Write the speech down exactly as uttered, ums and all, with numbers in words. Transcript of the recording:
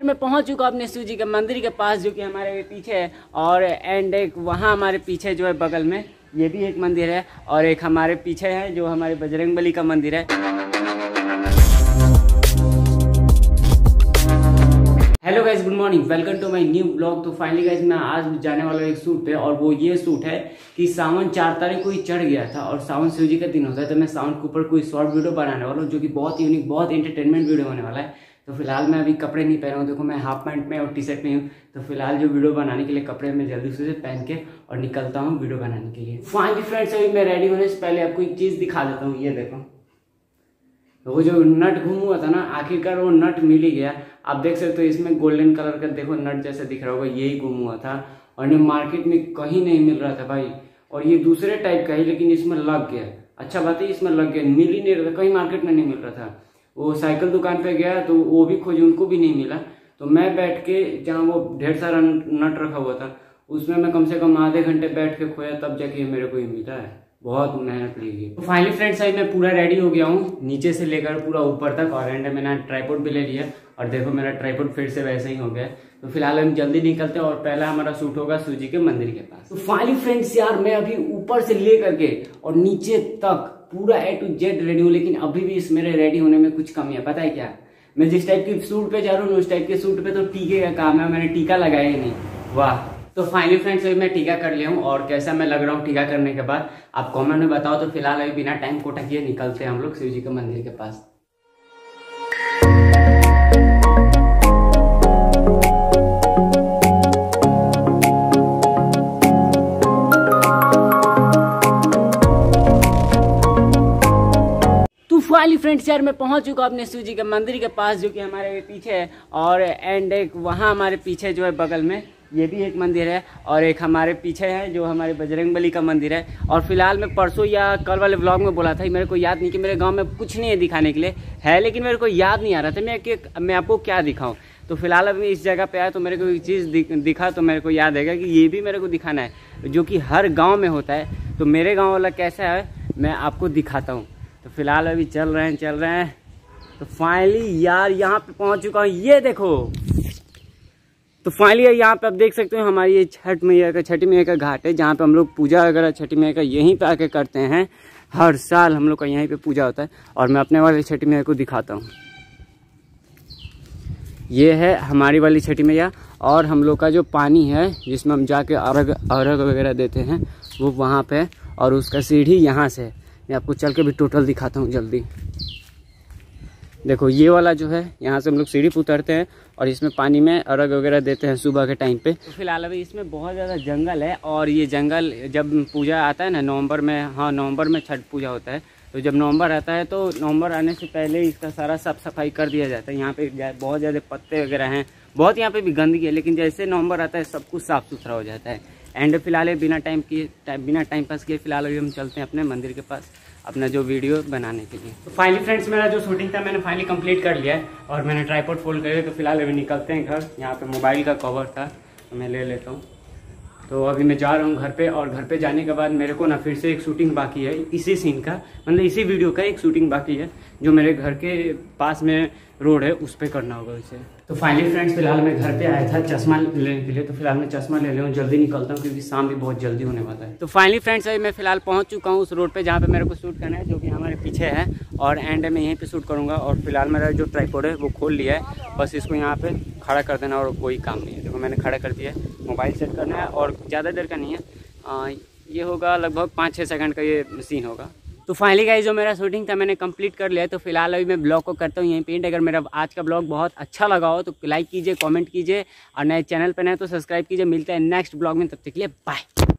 मैं पहुंच चुका अपने शिव जी के मंदिर के पास, जो कि हमारे पीछे है। और एंड एक वहाँ हमारे पीछे जो है बगल में ये भी एक मंदिर है, और एक हमारे पीछे है जो हमारे बजरंगबली का मंदिर है। Hello guys, good morning, welcome to my new blog. तो फाइनली गाइज मैं आज जाने वाला हूँ एक शूट पे, और वो ये शूट है कि सावन चार तारीख को ही चढ़ गया था और सावन शिव जी का दिन होता है। तो मैं सावन के ऊपर कोई शॉर्ट वीडियो बनाने वाला हूँ, जो कि बहुत यूनिक, बहुत एंटरटेनमेंट वीडियो होने वाला है। तो फिलहाल मैं अभी कपड़े नहीं पहना हूँ, देखो मैं हाफ पैंट में और टी शर्ट में हूँ। तो फिलहाल जो वीडियो बनाने के लिए कपड़े मैं जल्दी से पहन के और निकलता हूँ वीडियो बनाने के लिए। फाइनली फ्रेंड्स, अभी मैं रेडी होने से पहले आपको एक चीज़ दिखा देता हूँ। ये देखो, वो जो नट घूम हुआ था ना, आखिरकार वो नट मिल ही गया। आप देख सकते हो इसमें गोल्डन कलर का, देखो नट जैसे दिख रहा होगा, यही घूम हुआ था और ये मार्केट में कहीं नहीं मिल रहा था भाई। और ये दूसरे टाइप का है, लेकिन इसमें लग गया। अच्छा बात है, इसमें लग गया, मिल ही नहीं रहा था, कहीं मार्केट में नहीं मिल रहा था। वो साइकिल दुकान पे गया तो वो भी खोजे, उनको भी नहीं मिला। तो मैं बैठ के, जहाँ वो ढेर सारा नट रखा हुआ था, उसमें मैं कम से कम आधे घंटे बैठ के खोया, तब जाके मेरे को ये मिला है। बहुत मेहनत लगी। तो फाइनली फ्रेंड्स, अभी मैं पूरा रेडी हो गया हूँ, नीचे से लेकर पूरा ऊपर तक। और एंड मैंने ट्राइपॉड भी ले लिया, और देखो मेरा ट्राइपॉड फिर से वैसे ही हो गया। तो फिलहाल हम जल्दी निकलते हैं, और पहला हमारा शूट होगा शिव जी के मंदिर के पास। तो फाइनली फ्रेंड्स यार, मैं अभी ऊपर से लेकर के और नीचे तक पूरा ए टू जेड रेडी हूँ, लेकिन अभी भी इस मेरे रेडी होने में कुछ कमी है। पता है क्या, मैं जिस टाइप की सूट पे जा रहा हूँ उस टाइप के सूट पे तो टीके का काम है, मैंने टीका लगाया ही नहीं। वाह। तो फाइनली फ्रेंड्स, अभी मैं टीका कर लिया हूँ, और कैसा मैं लग रहा हूँ टीका करने के बाद आप कमेंट में बताओ। तो फिलहाल अभी बिना टाइम कोटा किए निकलते हैं हम लोग शिव जी के मंदिर के पास। फाइनली फ्रेंड्स यार, मैं पहुंच चुका अपने शिव जी के मंदिर के पास, जो कि हमारे पीछे है। और एंड एक वहाँ हमारे पीछे जो है बगल में ये भी एक मंदिर है, और एक हमारे पीछे है जो हमारे बजरंगबली का मंदिर है। और फिलहाल मैं परसों या कल वाले व्लॉग में बोला था, मेरे को याद नहीं कि मेरे गांव में कुछ नहीं है दिखाने के लिए है, लेकिन मेरे को याद नहीं आ रहा था मैं कि मैं आपको क्या दिखाऊं। तो फिलहाल अभी इस जगह पे आया तो मेरे को एक चीज़ दिखा, तो मेरे को याद है कि ये भी मेरे को दिखाना है, जो कि हर गाँव में होता है। तो मेरे गाँव वाला कैसा है मैं आपको दिखाता हूँ। तो फिलहाल अभी चल रहे हैं चल रहे हैं तो फाइनली यार यहाँ पे पहुँच चुका हूँ, ये देखो। तो फाइनली यहाँ पे आप देख सकते हो हमारी ये छठ मैया का छठी मैया का घाट है, जहाँ पे हम लोग पूजा वगैरह छठी मैया का यहीं पे आके करते हैं। हर साल हम लोग का यहीं पे पूजा होता है, और मैं अपने वाली छठी मैया को दिखाता हूँ। ये है हमारी वाली छठी मैया, और हम लोग का जो पानी है जिसमें हम जाके अर्घ अर्घ वगैरह देते हैं वो वहाँ पे, और उसका सीढ़ी यहाँ से। मैं आपको चल के भी टोटल दिखाता हूँ जल्दी। देखो ये वाला जो है, यहाँ से हम लोग सीढ़ी पर उतरते हैं और इसमें पानी में अर्घ वगैरह देते हैं सुबह के टाइम पे। तो फिलहाल अभी इसमें बहुत ज़्यादा जंगल है, और ये जंगल जब पूजा आता है ना नवंबर में, हाँ नवंबर में छठ पूजा होता है। तो जब नवंबर आता है तो नवंबर आने से पहले इसका सारा साफ सफाई कर दिया जाता है। यहाँ पे बहुत ज़्यादा पत्ते वगैरह हैं, बहुत यहाँ पे भी गंदगी है, लेकिन जैसे नवंबर आता है सब कुछ साफ़ सुथरा हो जाता है। एंड फिलहाल बिना टाइम किए बिना टाइम पास किए फिलहाल अभी हम चलते हैं अपने मंदिर के पास अपना जो वीडियो बनाने के लिए। तो फाइनली फ्रेंड्स, मेरा जो शूटिंग था मैंने फाइनली कंप्लीट कर लिया है, और मैंने ट्राइपॉड फोल्ड कर लिया। तो फिलहाल अभी निकलते हैं घर। यहाँ पे मोबाइल का कवर था तो मैं ले लेता हूँ। तो अभी मैं जा रहा हूँ घर पे, और घर पे जाने के बाद मेरे को ना फिर से एक शूटिंग बाकी है, इसी सीन का, मतलब इसी वीडियो का एक शूटिंग बाकी है, जो मेरे घर के पास में रोड है उस पर करना होगा उसे। तो फाइनली फ्रेंड्स, फिलहाल मैं घर पे आया था चश्मा लेने के लिए। तो फिलहाल मैं चश्मा ले लूँ, जल्दी निकलता हूँ क्योंकि शाम भी बहुत जल्दी होने वाला है। तो फाइनली फ्रेंड्स, अभी मैं फिलहाल पहुँच चुका हूँ उस रोड पे जहाँ पे मेरे को शूट करना है, जो कि हमारे पीछे है। और एंड में यहीं पे शूट करूँगा। और फिलहाल मेरा जो ट्राइपॉड है वो खोल लिया है, बस इसको यहाँ पे खड़ा कर देना और कोई काम नहीं है। देखो मैंने खड़ा कर दिया है, मोबाइल सेट करना है, और ज़्यादा देर का नहीं है, आ, ये होगा लगभग पाँच छः सेकंड का ये सीन होगा। तो फाइनली गाइस, जो मेरा शूटिंग था मैंने कंप्लीट कर लिया है। तो फिलहाल अभी मैं ब्लॉग को करता हूँ यहीं पे एंड। अगर मेरा आज का ब्लॉग बहुत अच्छा लगा हो तो लाइक कीजिए, कमेंट कीजिए, और नए चैनल पर नए तो सब्सक्राइब कीजिए। मिलते हैं नेक्स्ट ब्लॉग में, तब तक के लिए बाय।